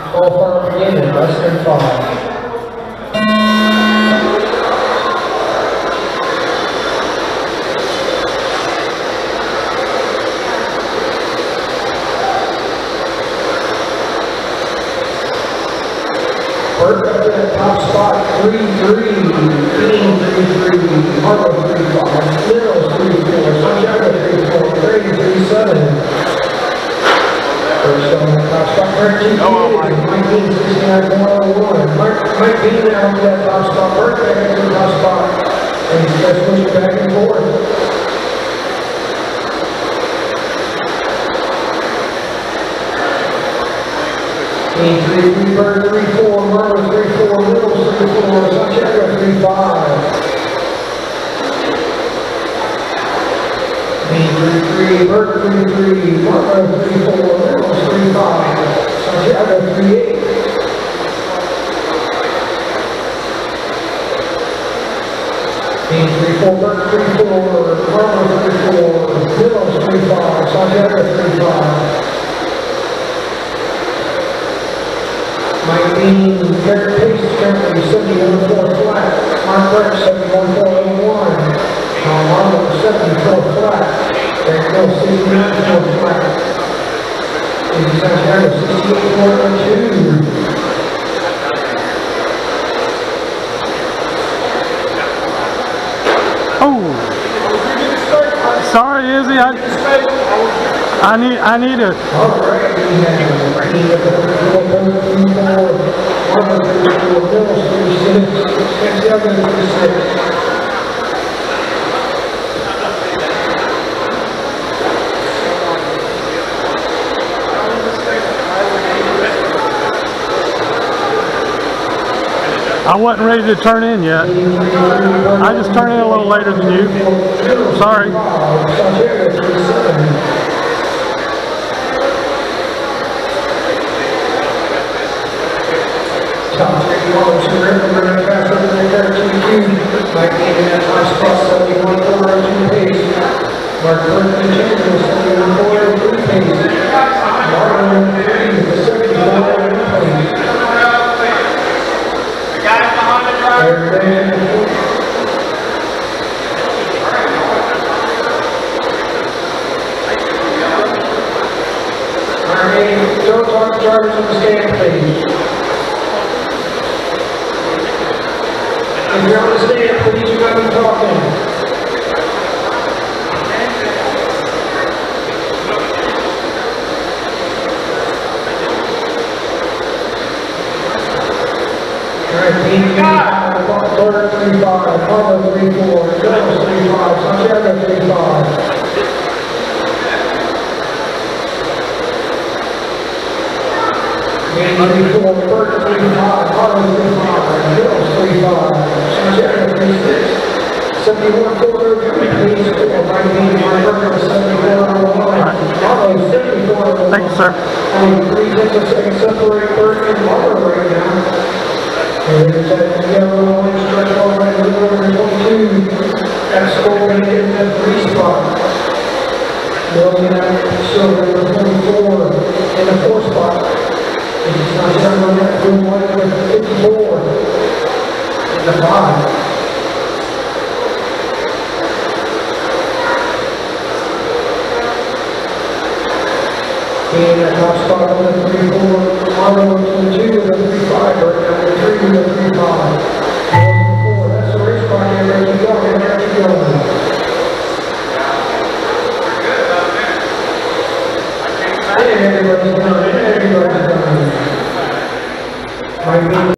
Ball far again in less than 5. Burt up in the top spot, 3-3, King 3-3, Marco 3-5, Little 3-4, Santiago 3-4, Grady 3-7. First on the top spot, Burt 2-2, Mike Bean 69-101. Mike Bean now to that top spot, Burt back into the top spot, and he's just pushing back and forth. King 3-3, Burt 3-4, Marco 3-4, Little 3-4, Santiago 3-5. King 3-3, Burt 3-3, Marco 3-4, Little 3-5, Santiago 3-8. King 3-4, Burt 3-4, Marco 3-4, Little 3-5, Santiago 3-5. Mike Bean, Derek Pace, currently 71-4 flat. Mark Burke, 71-401. Tom Arnold, 74 flat. Derek Hill, 69-4 flat. Stevie Santiago, 68-402. Oh! Sorry, Izzy. I need it. All right, we have King of the 3-4, Marco 3-4, Mills 3-6, Santiago 3-6. I wasn't ready to turn in yet. I just turned in a little later than you. Sorry. Top 3 Marlon Surrender, running fast over the 13-2. Mike Bean in that high spot, 71-402 pace. Mark Burke continues, 71-403 pace. Marlon 3 with 74-02 pace. Alright, don't talk to drivers on the stand, please. If you're on the stand, please do not be talking. Alright, Burt 3-5, Marco 3-4, Jones 3-5, Santiago 3-5. King 3-4, Burt 3-5, Marco 3-5, Jones 3-5, Santiago 3-6. 71-403, please, Mike Bean, Mark Burke 74-101, Marco 74-101. Thank you, sir. Only 3/10 of a second separate Burt and Marco right now. And there's that yellow orange stretch all right in number 22. That's scoring in the 3 spot. Building that silver number 24 in the 4 spot. It's not down on that blue white with 54 in the 5. And that top spot on the 3-4, Marlo to the 2 with a 3-5 right now, the 3 with a 3-5. That's the race car here, ready to go, and there you go. And everybody's done, and everybody's done.